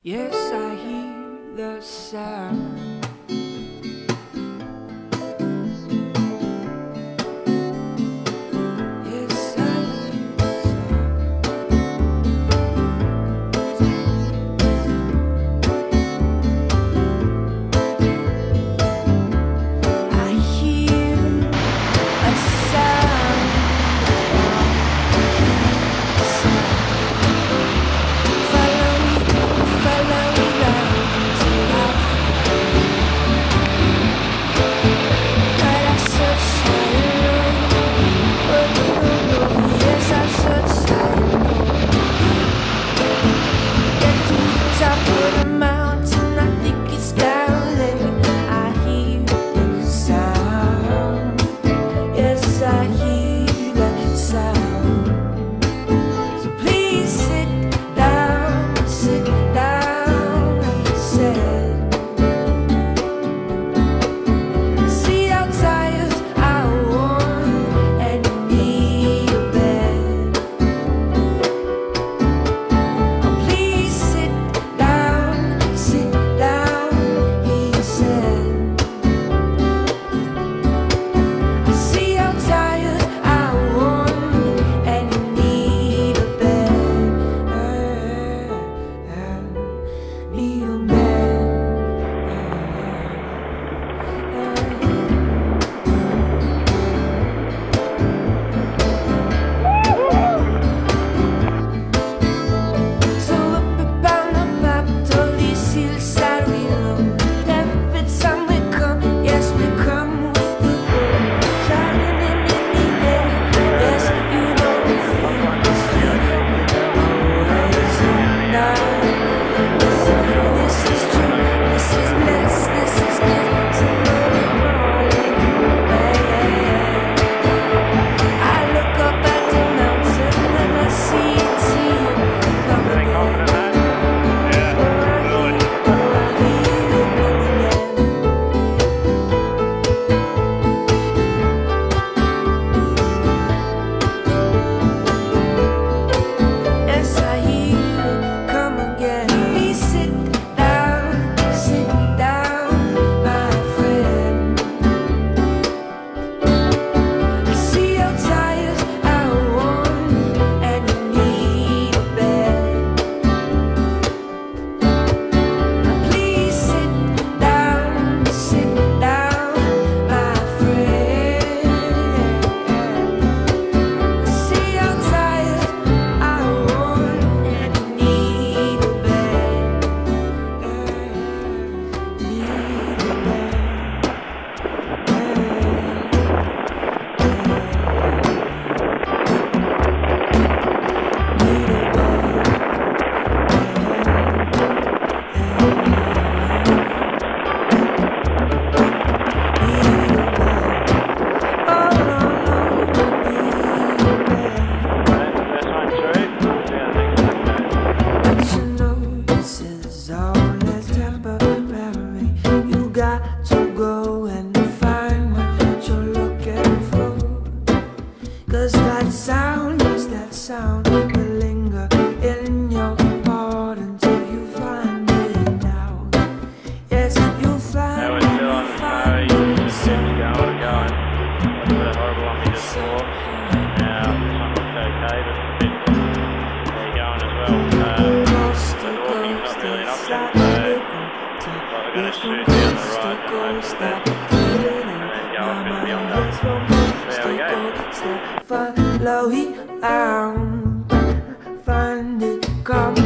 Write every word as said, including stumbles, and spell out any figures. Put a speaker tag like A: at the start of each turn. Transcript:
A: Yes, I hear the sound. Yes, I hear the sound. I hear a sound. Follow me, follow me round to life. But I search high and low. Yes, I search high and low. Get to the top of the mountain, I think it's down there. I hear the sound. Yes, I hear that sound. So please sit down, sit down, I said. See how tired I want, and you need a bed. Oh, please sit down, sit down, he said. I see how tired I want, and you need a bed. Need a bed. So up upon the map, to this hillside we love. Every time we come, yes, we come with the world shining in the air. Yes, you know we feel this feeling always and now. This is true, this is blessed, this is good. Tomorrow morning, I look up at the mountain and I see it, see it coming in. Yes, I hear it come again. Please sit down, sit down, my friend. I see how tired I want, and you need a bed. Please sit down, sit down, my friend. I see how tired I want, and you need a bed. Need a bed. Need a You got to go and find what you're looking for. 'Cause that sound, yes, that sound will linger in your heart until you find it now. Yes, you find
B: Yeah, we're
A: it,
B: still
A: you
B: on the
A: find
B: snow.
A: it.
B: It's
A: So
B: going, going. That's a bit horrible on me just before. Now, this one looks okay, but it's a bit there going as well. Um,
A: coast
B: the
A: to
B: walking's not
A: coast,
B: really an
A: it's
B: option,
A: like
B: so
A: a
B: like
A: to
B: we're going to
A: from
B: shoot down the
A: coast to
B: right and
A: coast,
B: hope
A: that
B: that
A: feeling
B: and then go
A: my
B: up and beyond
A: mind
B: that.
A: is from coast
B: There
A: to
B: we go.
A: coast, that follow it round, find it, come